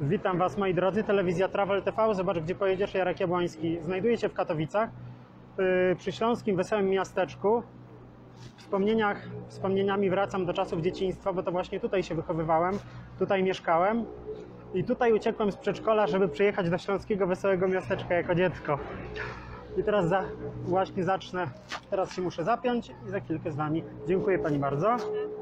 Witam Was, moi drodzy, telewizja Travel TV. Zobacz, gdzie pojedziesz. Jarek Jabłoński. Znajduję się w Katowicach, przy śląskim wesołym miasteczku. Wspomnieniami wracam do czasów dzieciństwa, bo to właśnie tutaj się wychowywałem, tutaj mieszkałem i tutaj uciekłem z przedszkola, żeby przyjechać do śląskiego wesołego miasteczka jako dziecko. I teraz właśnie zacznę, teraz się muszę zapiąć i za chwilkę z Wami. Dziękuję Pani bardzo.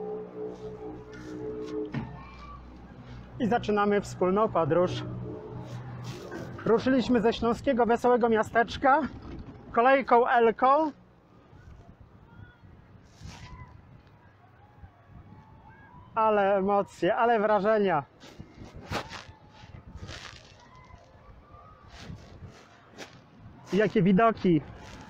I zaczynamy wspólną podróż. Ruszyliśmy ze śląskiego wesołego miasteczka kolejką Elką. Ale emocje, ale wrażenia. Jakie widoki.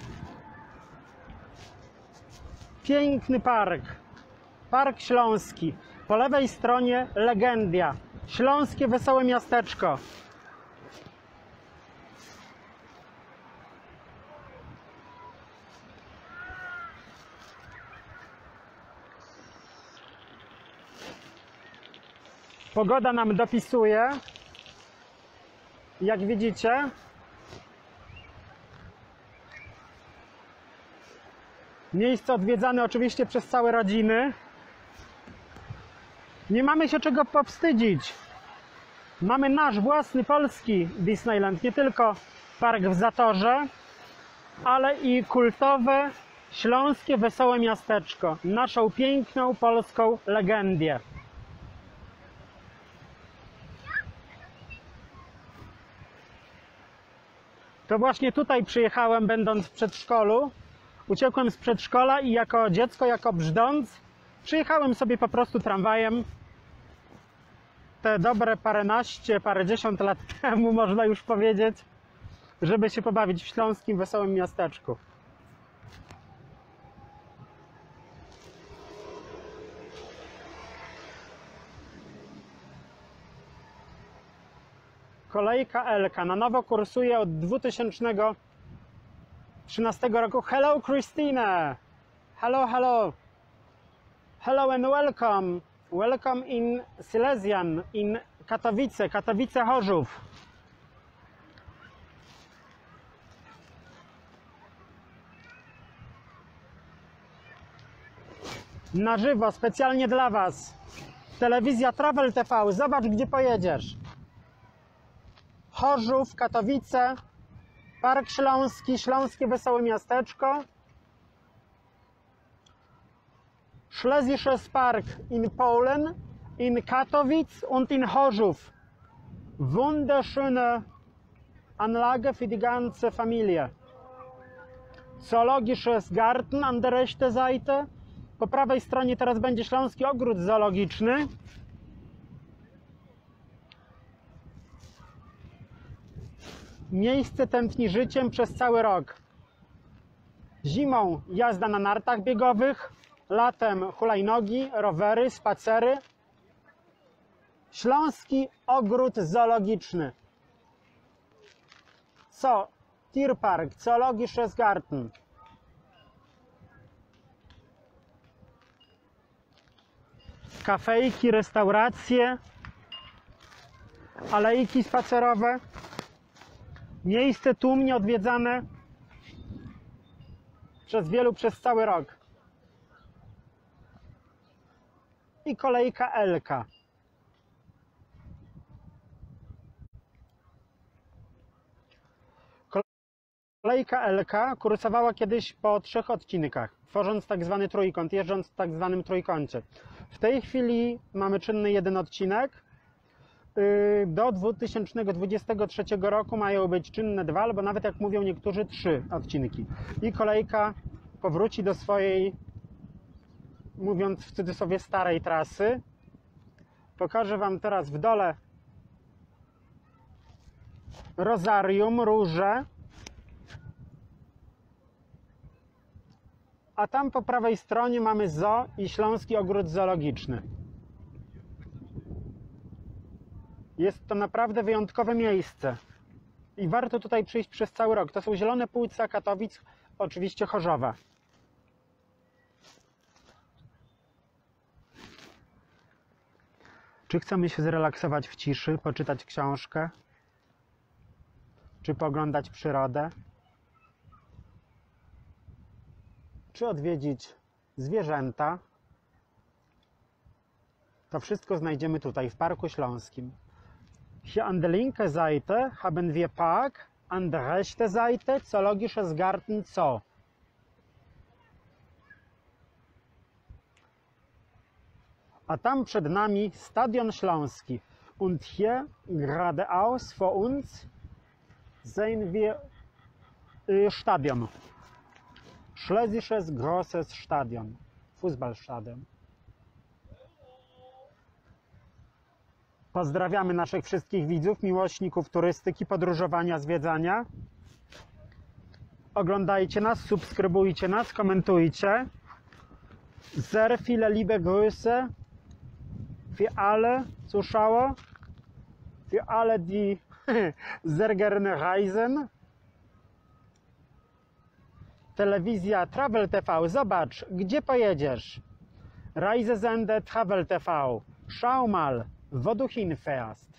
Piękny park. Park Śląski. Po lewej stronie Legendia. Śląskie wesołe miasteczko. Pogoda nam dopisuje. Jak widzicie, miejsce odwiedzane oczywiście przez całe rodziny. Nie mamy się czego powstydzić. Mamy nasz własny polski Disneyland. Nie tylko park w Zatorze, ale i kultowe śląskie wesołe miasteczko. Naszą piękną polską legendię. To właśnie tutaj przyjechałem, będąc w przedszkolu. Uciekłem z przedszkola i jako dziecko, jako brzdąc, przyjechałem sobie po prostu tramwajem. Te dobre parędziesiąt lat temu, można już powiedzieć, żeby się pobawić w śląskim wesołym miasteczku. Kolejka Elka na nowo kursuje od 2013 roku. Hello Christine! Hello, hello! Hello and welcome! Welcome in Silesian, in Katowice, Katowice Chorzów. Na żywo, specjalnie dla Was. Telewizja Travel TV, zobacz, gdzie pojedziesz. Chorzów, Katowice, Park Śląski, Śląskie Wesołe Miasteczko. Schlesisches Park in Polen, in Katowice und in Chorzów. Wunderschöne Anlage für die ganze Familie. Zoologisches Garten an der rechten Seite. Po prawej stronie teraz będzie Śląski Ogród Zoologiczny. Miejsce tętni życiem przez cały rok. Zimą jazda na nartach biegowych, latem hulajnogi, rowery, spacery. Śląski Ogród Zoologiczny. Tierpark, Zoologisches Garten. Kafejki, restauracje, alejki spacerowe. Miejsce tłumnie odwiedzane przez wielu przez cały rok. I kolejka Elka. Kolejka Elka kursowała kiedyś po 3 odcinkach, tworząc tak zwany trójkąt, jeżdżąc w tak zwanym trójkącie. W tej chwili mamy czynny 1 odcinek. Do 2023 roku mają być czynne 2, albo nawet, jak mówią niektórzy, 3 odcinki. I kolejka powróci do swojej, mówiąc w cudzysłowie, starej trasy. Pokażę Wam teraz w dole rozarium, róże. A tam po prawej stronie mamy zoo i Śląski Ogród Zoologiczny. Jest to naprawdę wyjątkowe miejsce i warto tutaj przyjść przez cały rok. To są zielone płuca Katowic, oczywiście Chorzowa. Czy chcemy się zrelaksować w ciszy, poczytać książkę, czy pooglądać przyrodę, czy odwiedzić zwierzęta, to wszystko znajdziemy tutaj w Parku Śląskim. Hier an der linken Seite haben wir Park, an der rechten Seite Zoologisches Garten Zoo. A tam przed nami Stadion Śląski. Und hier geradeaus vor uns sehen wir Stadion. Schlesisches Grosses Stadion. Fußballstadion. Pozdrawiamy naszych wszystkich widzów, miłośników turystyki, podróżowania, zwiedzania. Oglądajcie nas, subskrybujcie nas, komentujcie. Sehr viele liebe Grüße für alle Zuschauer, für alle, die sehr gerne reisen. Telewizja Travel TV, zobacz, gdzie pojedziesz. Reisesender Travel TV, schau mal, wo du hinfährst.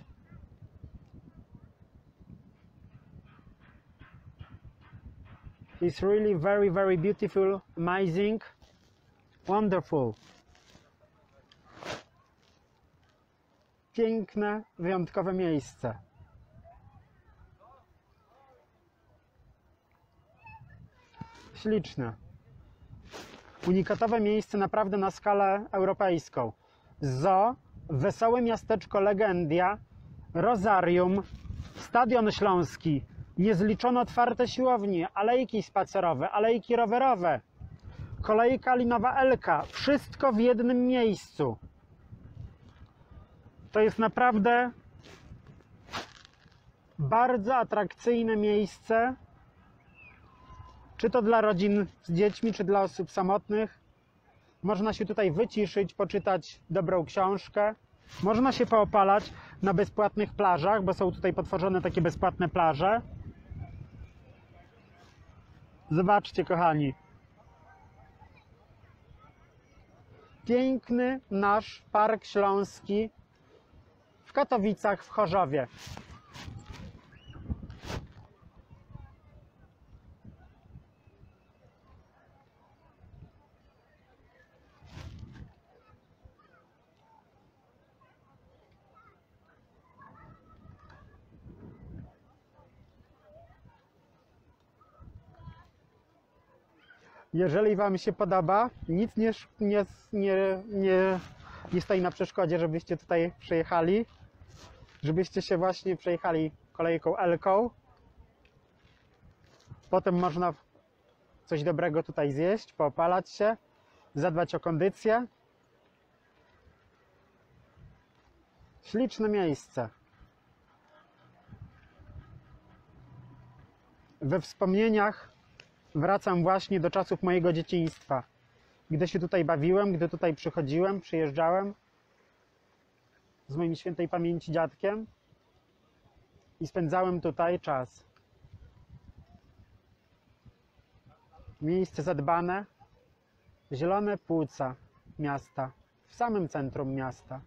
It's really very, very beautiful, amazing, wonderful. Piękne, wyjątkowe miejsce. Śliczne. Unikatowe miejsce naprawdę na skalę europejską. Zoo, Wesołe Miasteczko Legendia, Rozarium, Stadion Śląski, niezliczone otwarte siłownie, alejki spacerowe, alejki rowerowe, kolejka linowa Elka. Wszystko w jednym miejscu. To jest naprawdę bardzo atrakcyjne miejsce, czy to dla rodzin z dziećmi, czy dla osób samotnych. Można się tutaj wyciszyć, poczytać dobrą książkę. Można się poopalać na bezpłatnych plażach, bo są tutaj potworzone takie bezpłatne plaże. Zobaczcie, kochani. Piękny nasz Park Śląski w Katowicach, w Chorzowie. Jeżeli Wam się podoba, nic nie stoi na przeszkodzie, żebyście tutaj przyjechali, żebyście się właśnie przejechali kolejką Elką. Potem można coś dobrego tutaj zjeść, poopalać się, zadbać o kondycję. Śliczne miejsce. We wspomnieniach wracam właśnie do czasów mojego dzieciństwa, gdy się tutaj bawiłem, gdy tutaj przychodziłem, przyjeżdżałem z moim świętej pamięci dziadkiem i spędzałem tutaj czas. Miejsce zadbane, zielone płuca miasta, w samym centrum miasta.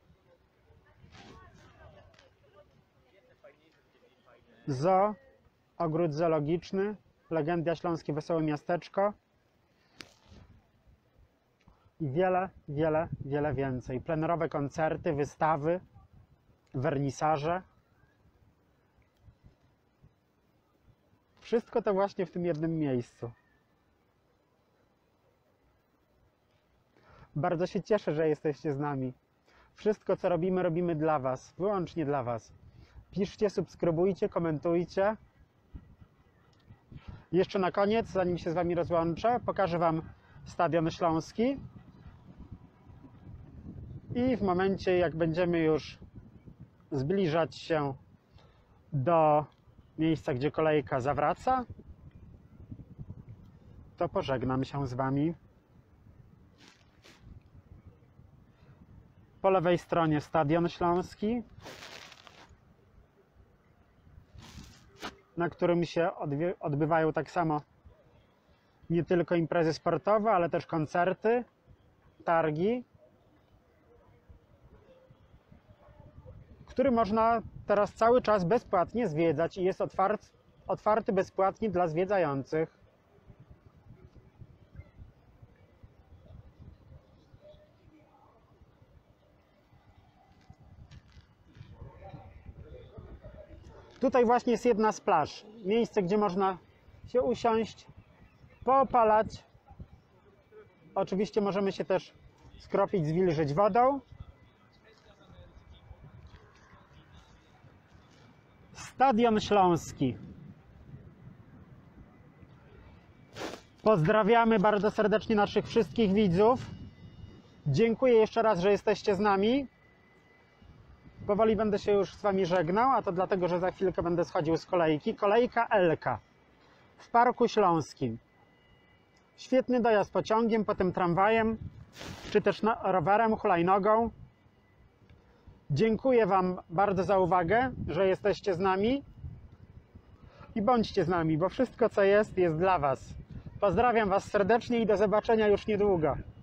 Zoo, ogród zoologiczny, Legendia Śląskie Wesołe Miasteczko i wiele więcej. Plenerowe koncerty, wystawy, wernisaże. Wszystko to właśnie w tym jednym miejscu. Bardzo się cieszę, że jesteście z nami. Wszystko, co robimy, robimy dla Was, wyłącznie dla Was. Piszcie, subskrybujcie, komentujcie. Jeszcze na koniec, zanim się z Wami rozłączę, pokażę Wam Stadion Śląski. I w momencie, jak będziemy już zbliżać się do miejsca, gdzie kolejka zawraca, to pożegnam się z Wami. Po lewej stronie Stadion Śląski, na którym się odbywają tak samo nie tylko imprezy sportowe, ale też koncerty, targi. który można teraz cały czas bezpłatnie zwiedzać i jest otwarty bezpłatnie dla zwiedzających. Tutaj właśnie jest jedna z plaż. Miejsce, gdzie można się usiąść, poopalać. Oczywiście możemy się też skropić, zwilżyć wodą. Stadion Śląski. Pozdrawiamy bardzo serdecznie naszych wszystkich widzów. Dziękuję jeszcze raz, że jesteście z nami. Powoli będę się już z Wami żegnał, a to dlatego, że za chwilkę będę schodził z kolejki. Kolejka Elka w Parku Śląskim. Świetny dojazd pociągiem, potem tramwajem, czy też rowerem, hulajnogą. Dziękuję Wam bardzo za uwagę, że jesteście z nami. I bądźcie z nami, bo wszystko co jest, jest dla Was. Pozdrawiam Was serdecznie i do zobaczenia już niedługo.